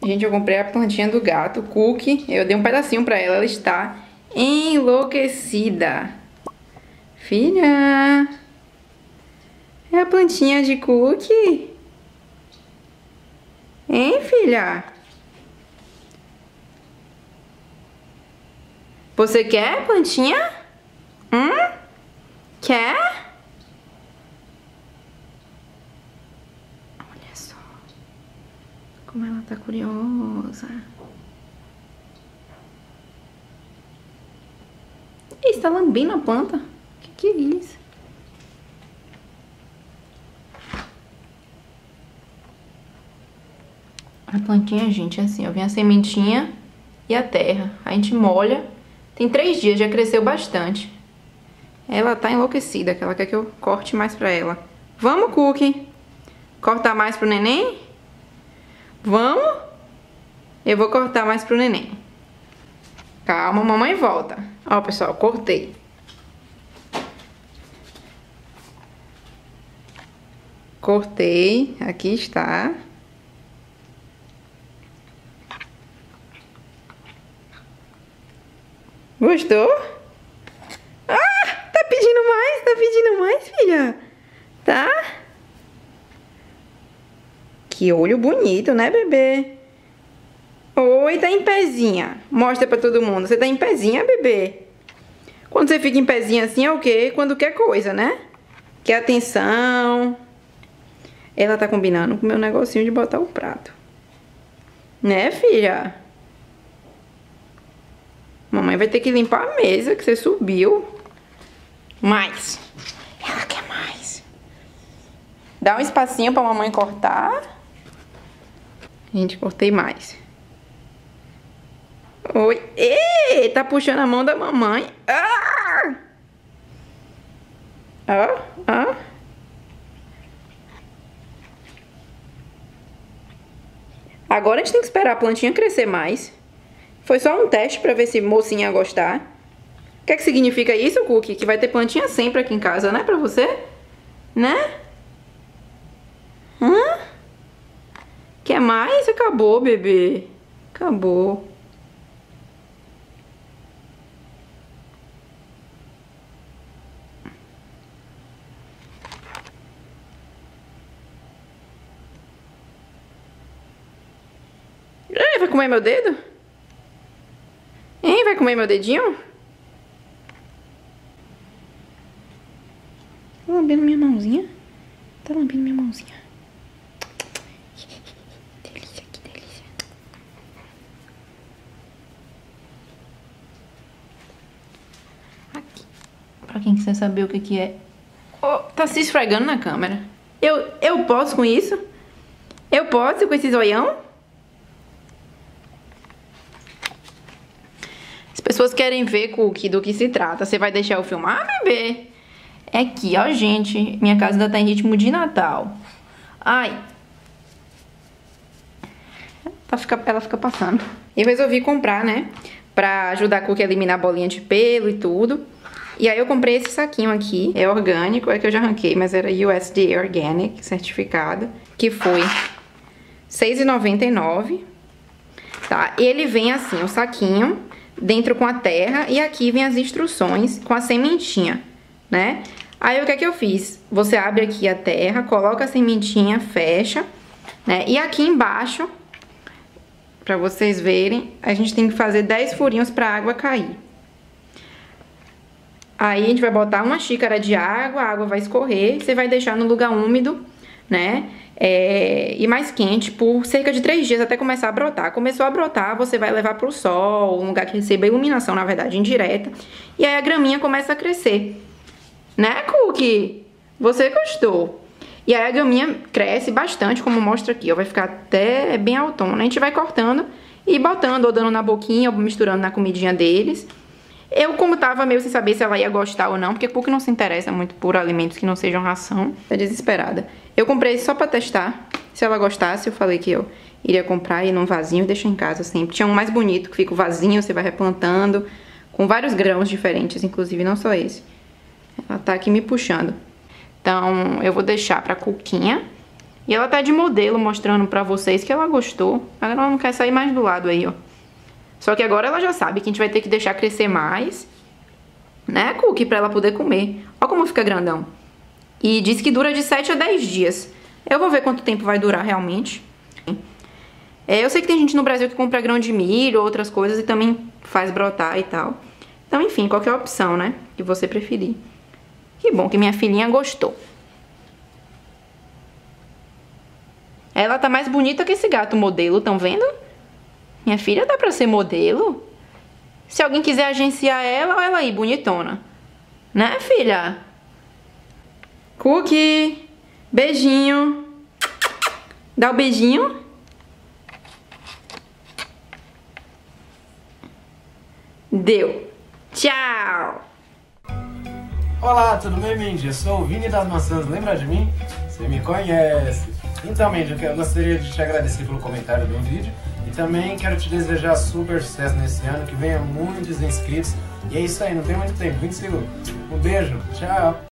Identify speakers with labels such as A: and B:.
A: Gente, eu comprei a plantinha do gato, Cookie. Eu dei um pedacinho pra ela, ela está enlouquecida. Filha, é a plantinha de Cookie? Hein, filha? Você quer plantinha? Quer? Olha só como ela tá curiosa. Ih, você tá lambendo a planta? Que é isso? A plantinha, gente, é assim, ó, vem a sementinha e a terra. A gente molha. Tem 3 dias, já cresceu bastante. Ela tá enlouquecida, que ela quer que eu corte mais pra ela. Vamos, Cookie? Cortar mais pro neném? Vamos? Eu vou cortar mais pro neném. Calma, mamãe volta. Ó, pessoal, cortei. Cortei, aqui está. Gostou? Ah, tá pedindo mais, filha. Tá? Que olho bonito, né, bebê? Oi, tá em pezinha. Mostra pra todo mundo. Você tá em pezinha, bebê? Quando você fica em pezinha assim é o quê? Quando quer coisa, né? Quer atenção. Ela tá combinando com o meu negocinho de botar o prato. Né, filha? Mamãe vai ter que limpar a mesa que você subiu. Mais. Ela quer mais. Dá um espacinho pra mamãe cortar. Gente, cortei mais. Oi. Ei, tá puxando a mão da mamãe. Ah! Ó, ó. Agora a gente tem que esperar a plantinha crescer mais. Foi só um teste pra ver se mocinha ia gostar. O que é que significa isso, Cookie? Que vai ter plantinha sempre aqui em casa, né? Pra você? Né? Hã? Quer mais? Acabou, bebê. Acabou. Vai comer meu dedo? Hein? Vai comer meu dedinho? Tá lambendo minha mãozinha? Tá lambendo minha mãozinha. Delícia, que delícia. Aqui. Pra quem quiser saber o que é. Oh, tá se esfregando na câmera. Eu posso com isso? Eu posso com esse zoião? As pessoas querem ver, Cookie, do que se trata. Você vai deixar eu filmar, bebê? É aqui, ó, gente. Minha casa ainda tá em ritmo de Natal. Ai. Ela fica passando. Eu resolvi comprar, né? Pra ajudar a Cookie a eliminar a bolinha de pelo e tudo. E aí eu comprei esse saquinho aqui. É orgânico, é que eu já arranquei, mas era USDA Organic, certificado. Que foi R$6,99. Tá? Ele vem assim, o saquinho, dentro com a terra. E aqui vem as instruções com a sementinha, né? Aí o que é que eu fiz? Você abre aqui a terra, coloca a sementinha, fecha, né? E aqui embaixo, pra vocês verem, a gente tem que fazer 10 furinhos pra água cair. Aí a gente vai botar uma xícara de água, a água vai escorrer, você vai deixar no lugar úmido, né? E mais quente por cerca de 3 dias até começar a brotar. Começou a brotar, você vai levar pro sol, um lugar que receba iluminação, na verdade, indireta. E aí a graminha começa a crescer. Né, Cookie? Você gostou? E aí a graminha cresce bastante, como mostra aqui, ó. Vai ficar até bem autona. A gente vai cortando e botando, ou dando na boquinha, ou misturando na comidinha deles. Eu, como tava meio sem saber se ela ia gostar ou não, porque Cookie não se interessa muito por alimentos que não sejam ração. Tá desesperada. Eu comprei só pra testar. Se ela gostasse, eu falei que eu iria comprar e num vasinho e deixar em casa sempre. Tinha um mais bonito, que fica o vasinho, você vai replantando, com vários grãos diferentes, inclusive, não só esse. Ela tá aqui me puxando. Então, eu vou deixar pra Cuquinha E ela tá de modelo, mostrando pra vocês que ela gostou. Agora ela não quer sair mais do lado aí, ó. Só que agora ela já sabe que a gente vai ter que deixar crescer mais, né, Cookie, pra ela poder comer. Ó como fica grandão. E diz que dura de 7 a 10 dias. Eu vou ver quanto tempo vai durar realmente. Eu sei que tem gente no Brasil que compra grão de milho, outras coisas, e também faz brotar e tal. Então, enfim, qualquer opção, né, que você preferir. Que bom que minha filhinha gostou. Ela tá mais bonita que esse gato modelo, tão vendo? Minha filha dá pra ser modelo? Se alguém quiser agenciar ela, olha ela aí, bonitona. Né, filha? Cookie, beijinho. Dá o beijinho. Deu. Tchau.
B: Olá, tudo bem, Mindy? Eu sou o Vini das Maçãs, lembra de mim? Você me conhece. Então, Mindy, eu gostaria de te agradecer pelo comentário do vídeo e também quero te desejar super sucesso nesse ano, que venha muitos inscritos. E é isso aí, não tem muito tempo, 20 segundos. Um beijo, tchau!